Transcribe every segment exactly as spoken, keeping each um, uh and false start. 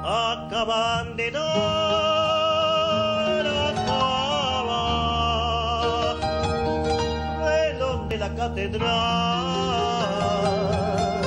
acaban de dar acaba, reloj de la catedral.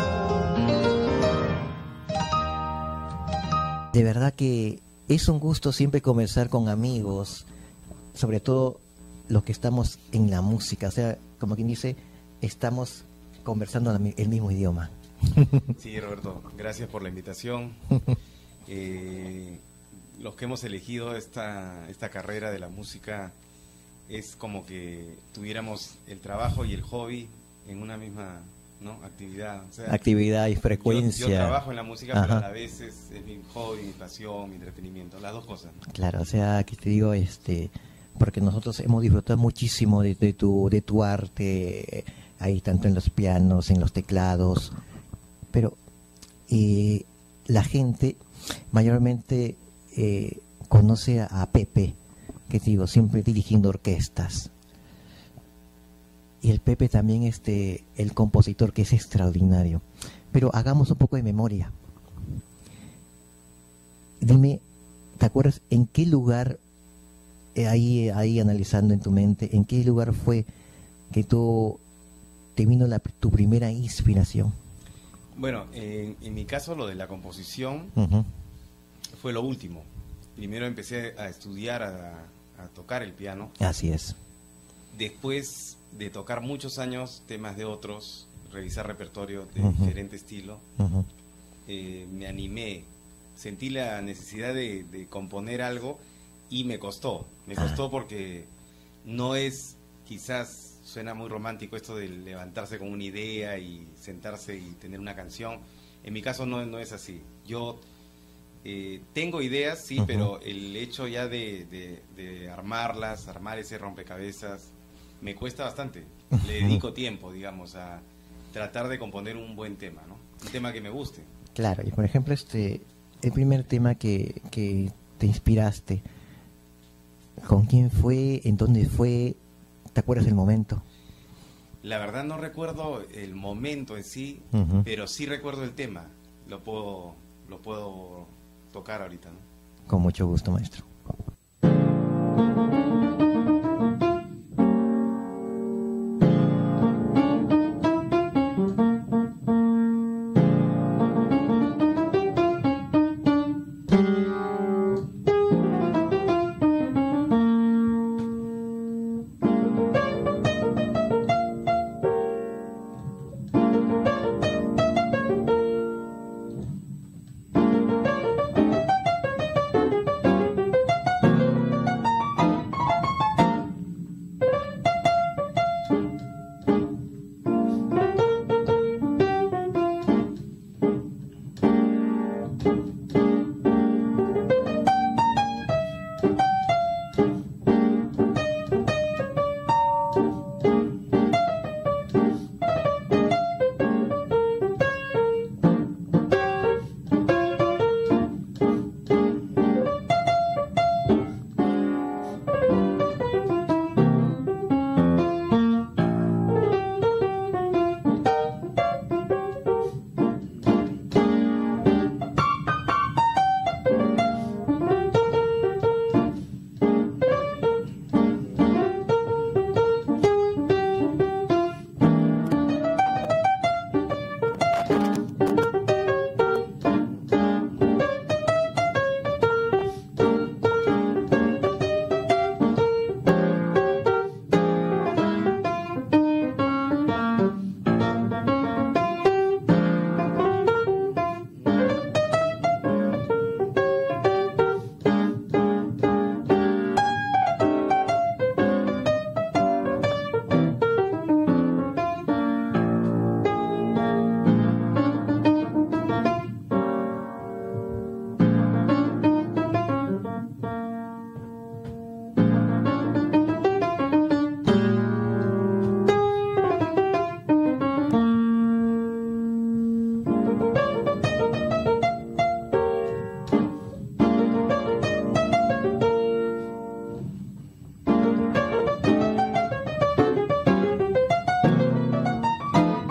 De verdad que es un gusto siempre conversar con amigos, sobre todo los que estamos en la música, o sea, como quien dice, estamos conversando el mismo idioma. Sí, Roberto, gracias por la invitación. Eh, los que hemos elegido esta, esta carrera de la música es como que tuviéramos el trabajo y el hobby en una misma, ¿no?, actividad. O sea, actividad y frecuencia. Yo, yo trabajo en la música, Ajá. pero a la vez es, es mi hobby, mi pasión, mi entretenimiento, las dos cosas, ¿no? Claro, o sea, que te digo, este, porque nosotros hemos disfrutado muchísimo de, de tu de tu arte, ahí tanto en los pianos, en los teclados, pero eh, la gente mayormente eh, conoce a, a Pepe, que te digo, siempre dirigiendo orquestas. Y el Pepe también, este, el compositor, que es extraordinario. Pero hagamos un poco de memoria. Dime, ¿te acuerdas en qué lugar, eh, ahí, ahí analizando en tu mente, en qué lugar fue que tú te vino la, tu primera inspiración? Bueno, en, en mi caso lo de la composición Uh-huh. fue lo último. Primero empecé a estudiar, a, a tocar el piano. Así es. Después de tocar muchos años temas de otros, revisar repertorio de Uh-huh. diferente estilo, Uh-huh. eh, me animé, sentí la necesidad de, de componer algo y me costó, me costó Ah. porque no es, quizás suena muy romántico esto de levantarse con una idea y sentarse y tener una canción. En mi caso no, no es así. Yo eh, tengo ideas, sí, Uh-huh. pero el hecho ya de, de, de armarlas, armar ese rompecabezas, me cuesta bastante. Le dedico tiempo, digamos, a tratar de componer un buen tema, ¿no? Un tema que me guste. Claro, y por ejemplo, este, el primer tema que, que te inspiraste, ¿con quién fue? ¿En dónde fue? ¿Te acuerdas del momento? La verdad no recuerdo el momento en sí, Uh-huh. pero sí recuerdo el tema. Lo puedo, lo puedo tocar ahorita, ¿no? Con mucho gusto, maestro.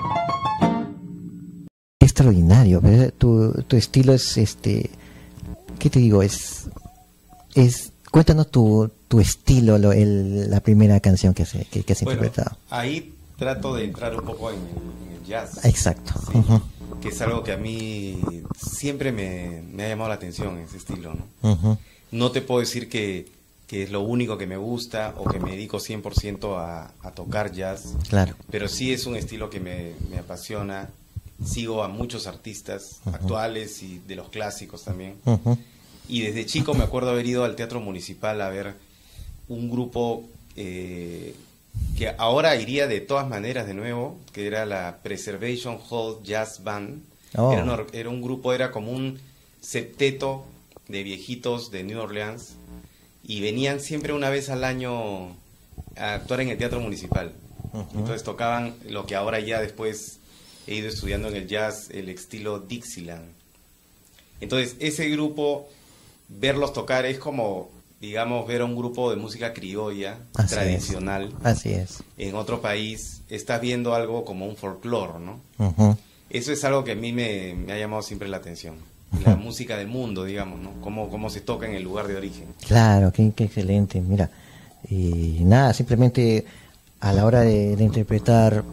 Extraordinario, ¿verdad? Tu, tu estilo es este ¿qué te digo? Es, es, cuéntanos tu, tu estilo, lo, el, la primera canción que, se, que, que has Bueno, interpretado. ahí trato de entrar un poco en el, en el jazz. Exacto. Sí, Uh-huh. que es algo que a mí siempre me, me ha llamado la atención, ese estilo, ¿no? Uh-huh. No te puedo decir que, que es lo único que me gusta o que me dedico cien por ciento a, a tocar jazz, Claro. pero sí es un estilo que me, me apasiona. Sigo a muchos artistas Uh-huh. actuales y de los clásicos también. Uh-huh. Y desde chico me acuerdo haber ido al Teatro Municipal a ver un grupo eh, que ahora iría de todas maneras de nuevo, que era la Preservation Hall Jazz Band. Oh. Era, una- era un grupo, era como un septeto de viejitos de New Orleans y venían siempre una vez al año a actuar en el Teatro Municipal. Uh-huh. Entonces tocaban lo que ahora ya después he ido estudiando en el jazz, el estilo Dixieland. Entonces ese grupo, verlos tocar es como, digamos, ver a un grupo de música criolla, Así tradicional, es. Así es. en otro país. Estás viendo algo como un folclore, ¿no? Uh-huh. Eso es algo que a mí me, me ha llamado siempre la atención. La música del mundo, digamos, ¿no? Cómo, cómo se toca en el lugar de origen. Claro, qué, qué excelente. Mira, y nada, simplemente a la hora de, de interpretar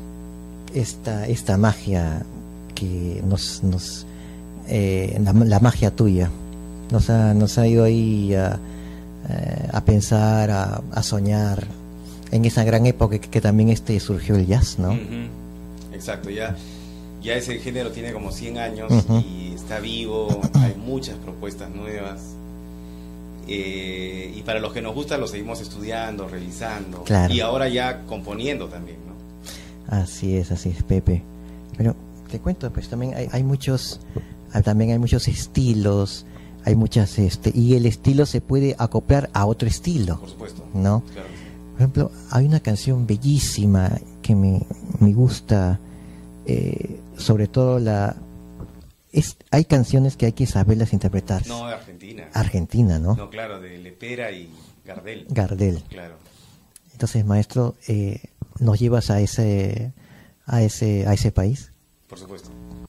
esta esta magia que nos nos eh, la, la magia tuya nos ha nos ha ido ahí a, eh, a pensar, a, a soñar en esa gran época que, que también este surgió el jazz, ¿no? Ujú. Exacto, ya, ya ese género tiene como cien años Ujú. y está vivo, hay muchas propuestas nuevas. Eh, y para los que nos gusta lo seguimos estudiando, revisando Claro. y ahora ya componiendo también, ¿no? Así es, así es, Pepe. Pero te cuento, pues también hay, hay muchos, ah, también hay muchos estilos, hay muchas, este, y el estilo se puede acoplar a otro estilo, Por supuesto. ¿no? Claro que sí. Por ejemplo, hay una canción bellísima que me, me gusta, eh, sobre todo la, es, hay canciones que hay que saberlas interpretar. No, de Argentina. Argentina, ¿no? No, claro, de Lepera y Gardel. Gardel. Claro. Entonces, maestro, eh, ¿nos llevas a ese, a ese, a ese país? Por supuesto.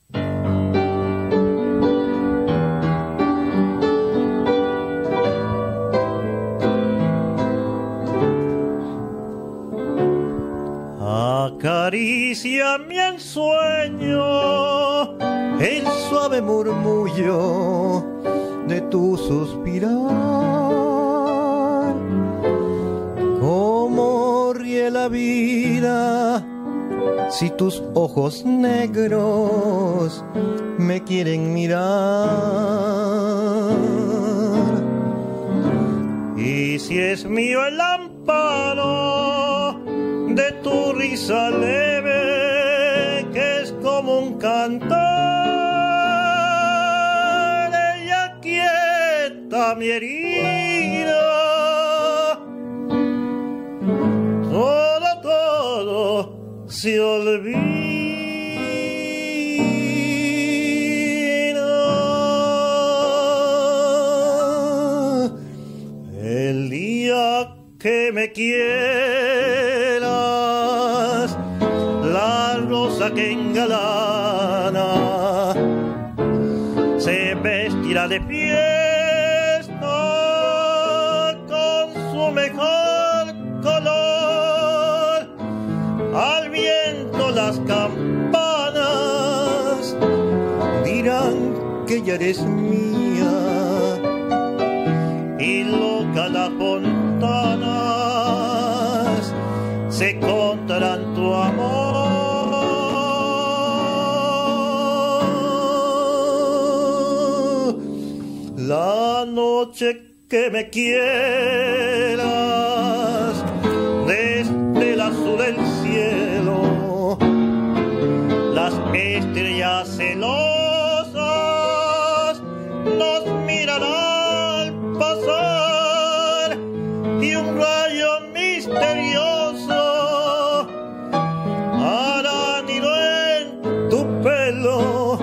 Acaríciame en sueño el suave murmullo de tu suspirar. Cómo ríe la vida si tus ojos negros me quieren mirar. Y si es mío el amparo de tu risa leve, que es como un cantar, ella quieta mi herida. Todo, todo se olvida. El día que me quieras, la rosa que engalana se vestirá de fiesta con su mejor color. Al viento las campanas dirán que ya eres mía, y loca las fontanas se contarán tu amor. La noche que me quieras, desde el azul del cielo, las estrellas celosas nos mirarán al pasar, y un rayo misterioso hará nido en tu pelo.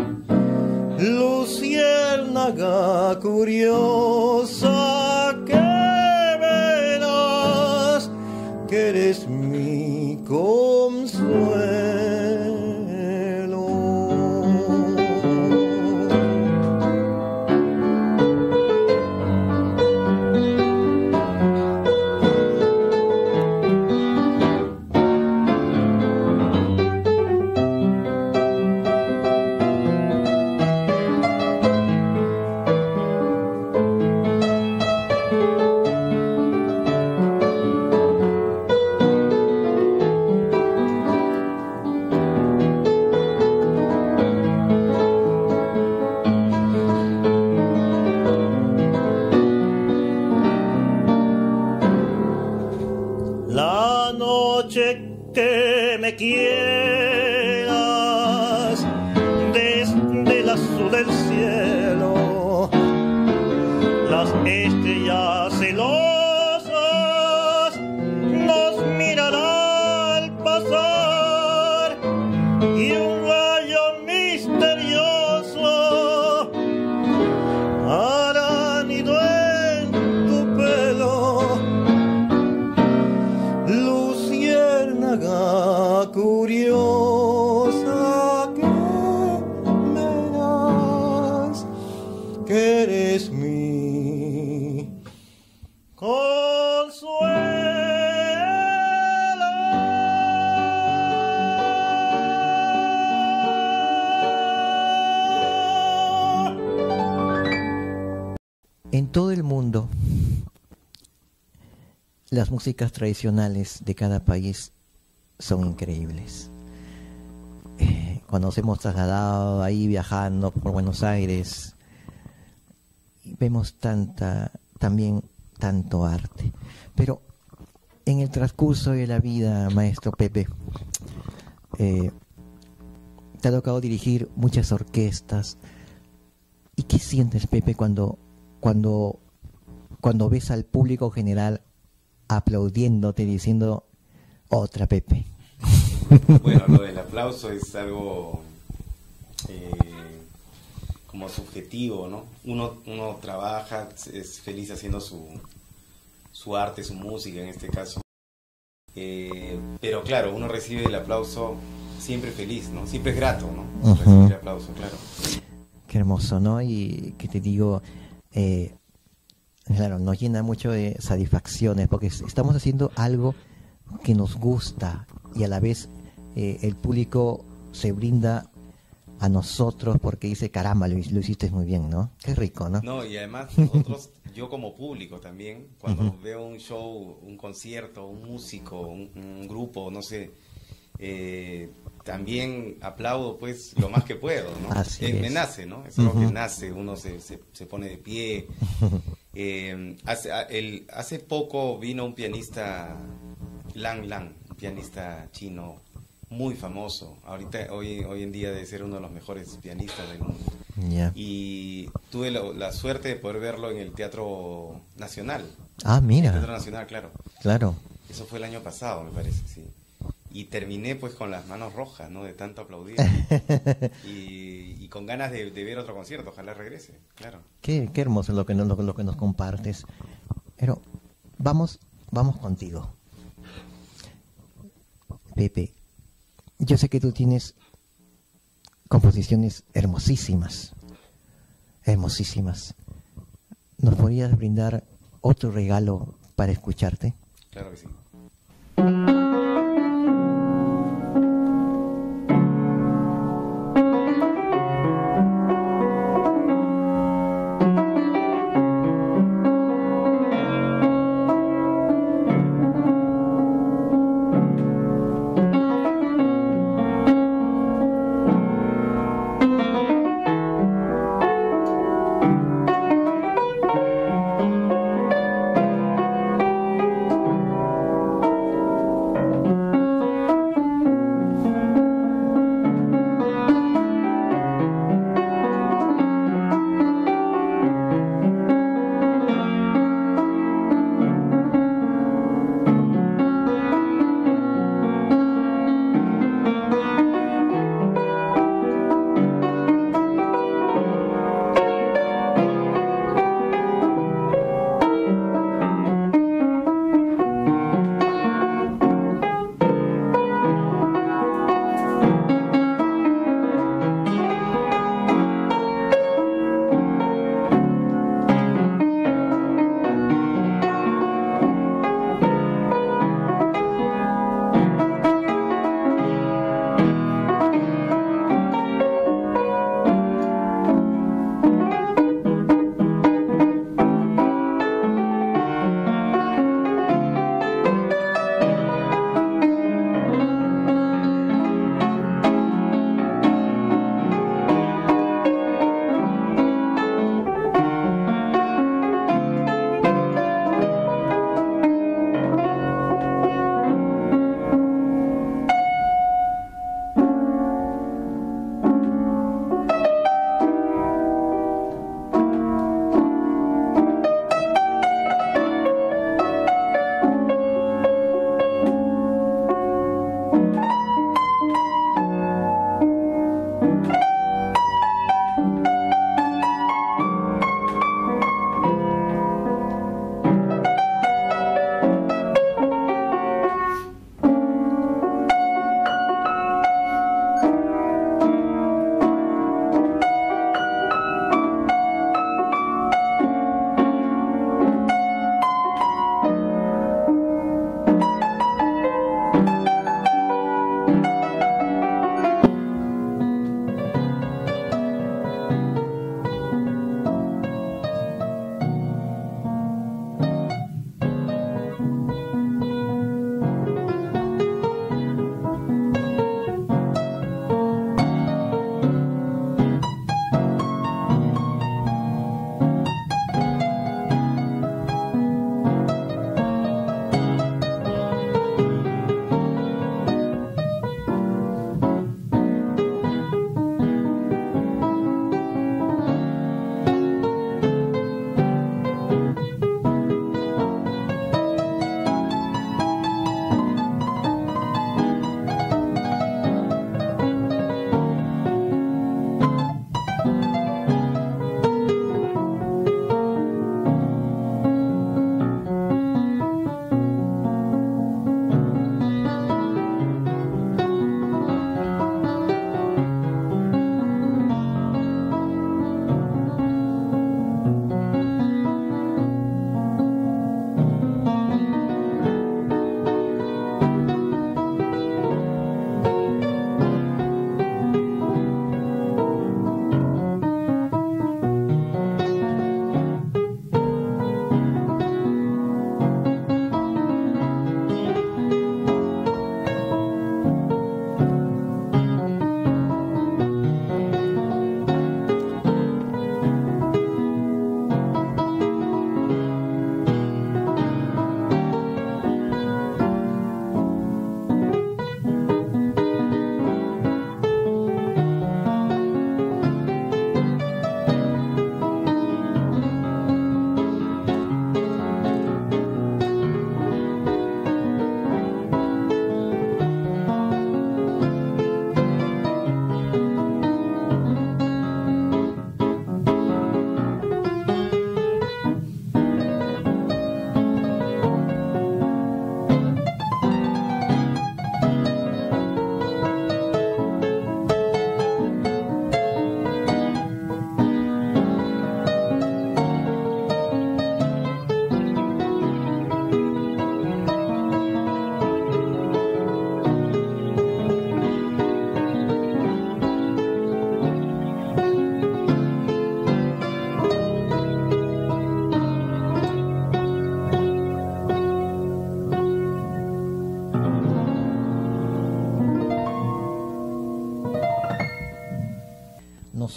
Luciérnaga curiosa, que verás que eres mi consuelo. azul del cielo, las estrellas celosas nos miran al pasar y un rayo misterioso hará nido en tu pelo, luciérnaga curiosa que me das, que eres mi consuelo. En todo el mundo, las músicas tradicionales de cada país son increíbles. Eh, cuando nos hemos trasladado ahí viajando por Buenos Aires, vemos tanta, también tanto arte. Pero en el transcurso de la vida, maestro Pepe, eh, te ha tocado dirigir muchas orquestas. ¿Y qué sientes, Pepe, cuando, cuando, cuando ves al público general aplaudiéndote, diciendo otra, Pepe? Bueno, lo del aplauso es algo eh, como subjetivo, ¿no? Uno, uno trabaja, es feliz haciendo su, su arte, su música en este caso. Eh, pero claro, uno recibe el aplauso siempre feliz, ¿no? Siempre es grato, ¿no? Uh-huh. Recibir el aplauso, claro. Qué hermoso, ¿no? Y que te digo, eh, claro, nos llena mucho de satisfacciones porque estamos haciendo algo que nos gusta y a la vez eh, el público se brinda a nosotros porque dice, caramba, lo, lo hiciste muy bien, ¿no? Qué rico, ¿no? No, y además nosotros, yo como público también, cuando uh-huh. veo un show, un concierto, un músico, un, un grupo, no sé, eh, también aplaudo pues lo más que puedo, ¿no? Así eh, es. Me nace, ¿no? Es algo uh-huh. que nace, uno se, se, se pone de pie. Eh, hace, el, hace poco vino un pianista, Lang Lang, un pianista chino muy famoso. Ahorita, hoy, hoy en día debe ser uno de los mejores pianistas del mundo. Yeah. Y tuve la, la suerte de poder verlo en el Teatro Nacional. Ah, mira. El Teatro Nacional, claro. Claro. Eso fue el año pasado, me parece, sí. Y terminé pues con las manos rojas, ¿no? De tanto aplaudir. y, y con ganas de, de ver otro concierto, ojalá regrese, claro. Qué, qué hermoso lo que, nos, lo, lo que nos compartes. Pero vamos, vamos contigo. Pepe, yo sé que tú tienes composiciones hermosísimas, hermosísimas. ¿Nos podrías brindar otro regalo para escucharte? Claro que sí.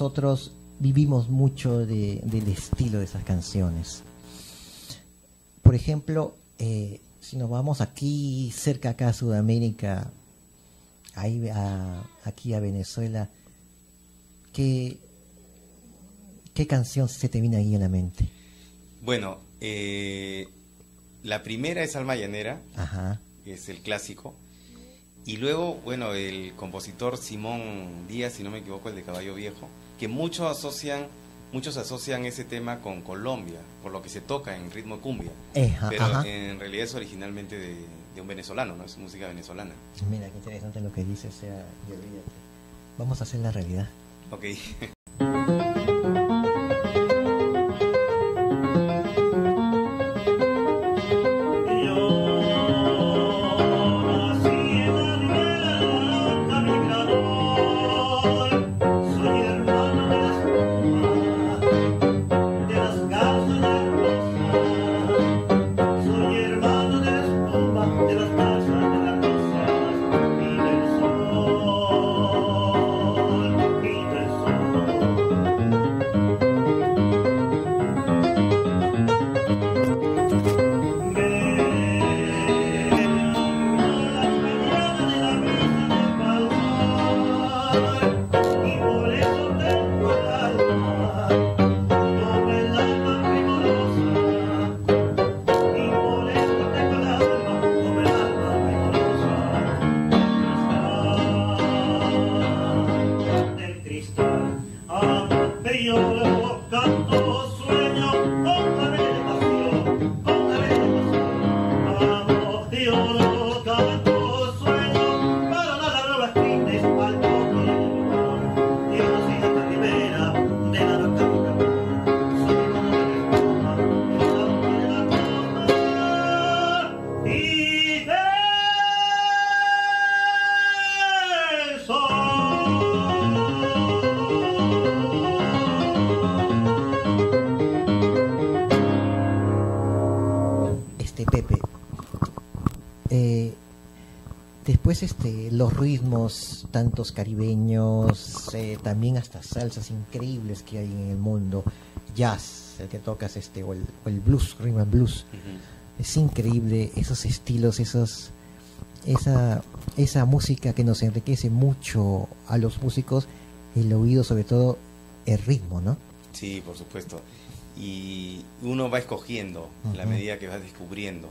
nosotros vivimos mucho de, del estilo de esas canciones. Por ejemplo, eh, si nos vamos aquí, cerca acá a Sudamérica, ahí a, aquí a Venezuela, ¿qué, qué canción se te viene ahí en la mente? Bueno, eh, la primera es Alma Llanera, Ajá. que es el clásico. Y luego, bueno, el compositor Simón Díaz, si no me equivoco, el de Caballo Viejo, que muchos asocian, muchos asocian ese tema con Colombia, por lo que se toca en ritmo de cumbia. Eja, Pero ajá. en realidad es originalmente de, de un venezolano, ¿no? Es música venezolana. Mira, qué interesante lo que dices, o sea, y olvídate. Vamos a hacer la realidad. Ok. Este, los ritmos, tantos caribeños, eh, también hasta salsas increíbles que hay en el mundo, jazz, el que tocas, este, o el, o el blues, rhythm and blues, uh-huh. Es increíble esos estilos, esos, esa, esa música que nos enriquece mucho a los músicos, el oído, sobre todo el ritmo, ¿no? Sí, por supuesto, y uno va escogiendo uh-huh. a la medida que va descubriendo.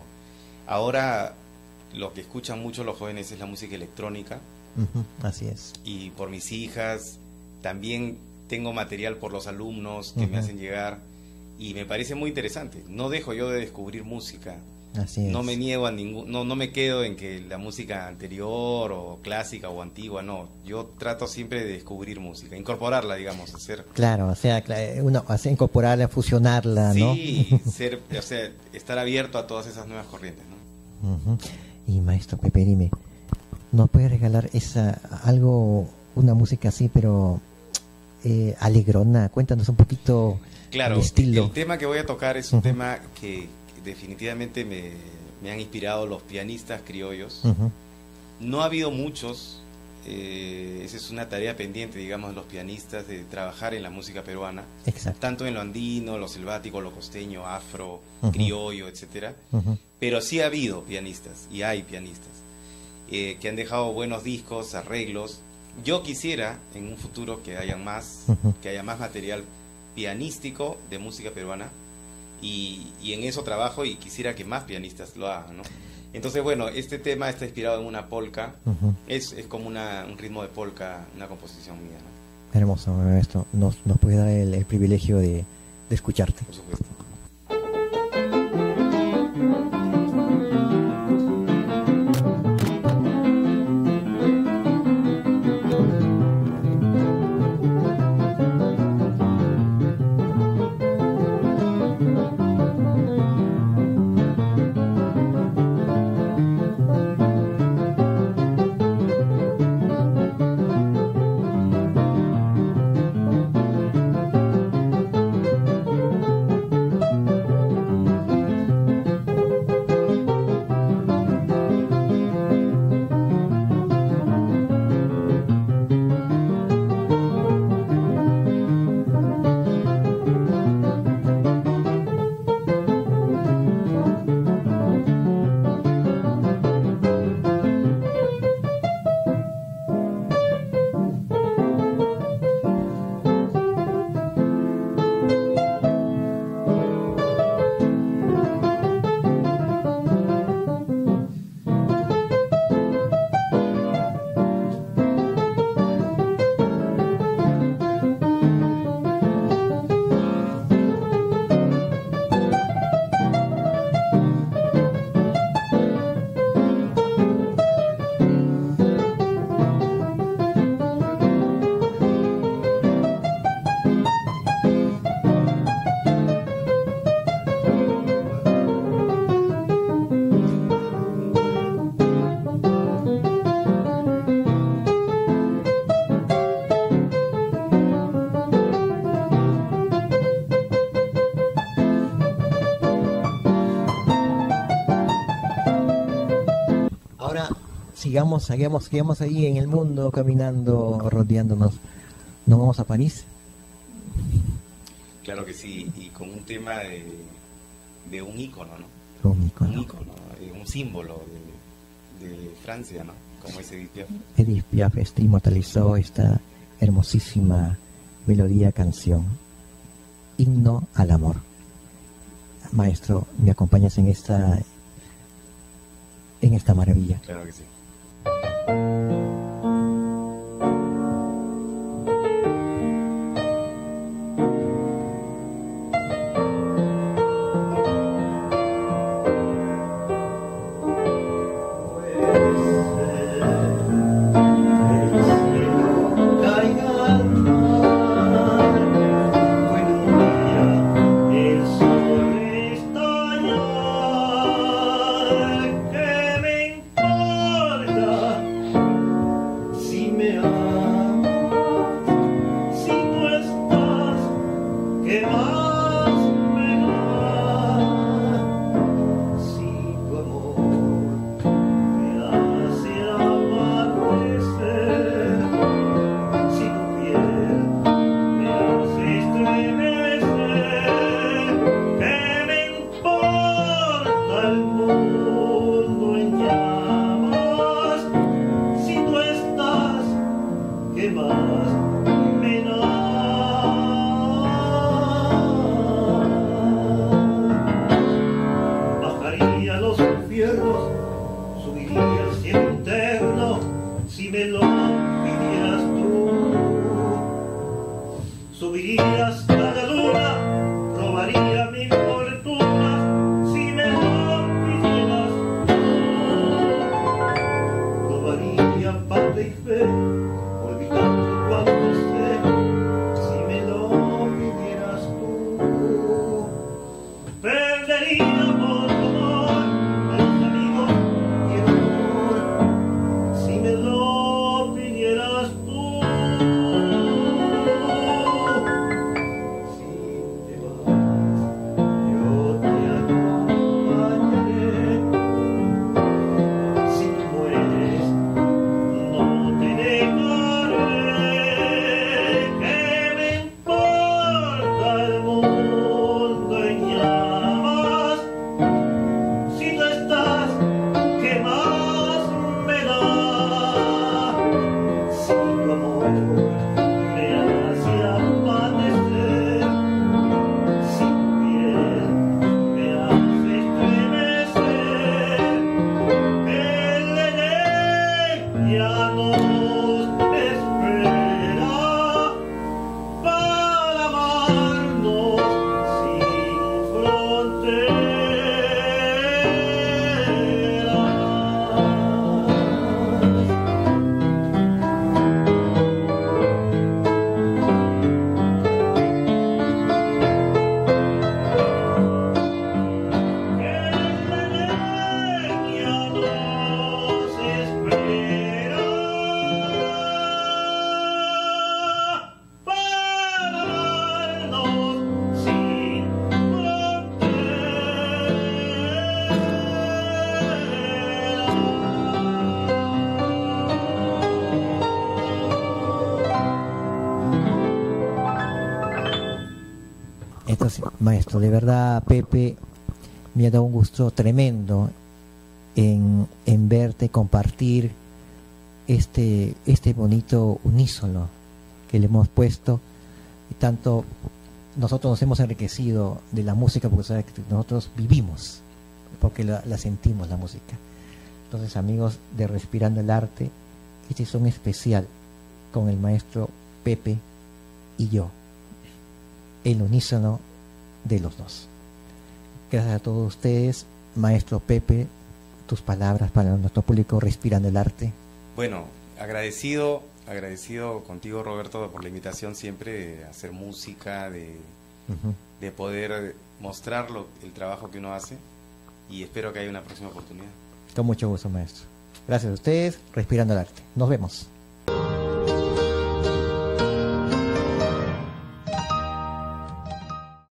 Ahora lo que escuchan mucho los jóvenes es la música electrónica. Uh-huh, así es. Y por mis hijas, también tengo material por los alumnos que uh-huh. me hacen llegar, y me parece muy interesante. No dejo yo de descubrir música. Así es. No me niego a ningún, no, no me quedo en que la música anterior o clásica o antigua, no. Yo trato siempre de descubrir música, incorporarla, digamos, hacer. Claro, o sea, uno hace incorporarla, fusionarla, sí, ¿no? Sí, ser, o sea, estar abierto a todas esas nuevas corrientes, ¿no? Uh-huh. Y maestro Pepe, dime, ¿nos puede regalar esa algo, una música así, pero eh, alegrona? Cuéntanos un poquito claro, el estilo. El tema que voy a tocar es un uh-huh. tema que, que definitivamente me, me han inspirado los pianistas criollos. Uh-huh. No ha habido muchos, eh, esa es una tarea pendiente, digamos, de los pianistas, de trabajar en la música peruana. Exacto. Tanto en lo andino, lo selvático, lo costeño, afro, uh-huh. criollo, etcétera. Uh-huh. Pero sí ha habido pianistas, y hay pianistas, eh, que han dejado buenos discos, arreglos. Yo quisiera, en un futuro, que haya más, uh-huh. que haya más material pianístico de música peruana, y, y en eso trabajo, y quisiera que más pianistas lo hagan, ¿no? Entonces, bueno, este tema está inspirado en una polka, uh-huh. es, es como una, un ritmo de polka, una composición mía, ¿no? Hermoso, maestro. Nos, nos puede dar el, el privilegio de, de escucharte. Por supuesto. sigamos, sigamos, sigamos ahí en el mundo, caminando, rodeándonos. ¿No vamos a París? Claro que sí, y con un tema de, de un ícono, ¿no? Un ícono. Un ícono, eh, un símbolo de, de Francia, ¿no? Como es Edith Piaf. Edith Piaf este, inmortalizó esta hermosísima melodía, canción, himno al amor. Maestro, ¿me acompañas en esta, en esta maravilla? Claro que sí. Maestro, de verdad, Pepe, me ha dado un gusto tremendo en, en verte compartir este, este bonito unísono que le hemos puesto. Y tanto nosotros nos hemos enriquecido de la música porque ¿sabes? Nosotros vivimos, porque la, la sentimos la música. Entonces, amigos de Respirando el Arte, este es un especial con el maestro Pepe y yo, el unísono de los dos. Gracias a todos ustedes. Maestro Pepe, tus palabras para nuestro público Respirando el Arte. Bueno, agradecido agradecido contigo, Roberto, por la invitación siempre a hacer música, de, uh-huh. de poder mostrar lo, el trabajo que uno hace, y espero que haya una próxima oportunidad. Con mucho gusto, maestro. Gracias a ustedes. Respirando el Arte. Nos vemos.